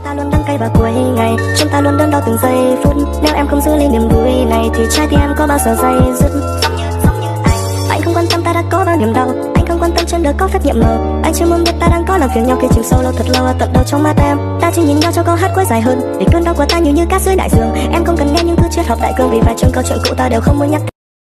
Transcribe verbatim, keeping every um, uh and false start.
ta luôn đắng cay vào cuối ngày, chúng ta luôn đớn đau từng giây phút. Nếu em không giữ lấy niềm vui này thì trái tim em có bao giờ dây dứt. Anh không quan tâm ta đã có bao niềm đau, anh không quan tâm chân đời có phép nhiệm màu. Anh chưa muốn biết ta đang có làm phiền nhau khi chìm sâu lâu thật lâu tận đâu trong mắt em. Ta chỉ nhìn nhau cho câu hát cuối dài hơn, để cơn đau của ta nhiều như cát dưới đại dương. Em không cần nghe những thứ triết học đại cương, vì vài chương câu chuyện cũ ta đều không muốn nhắc.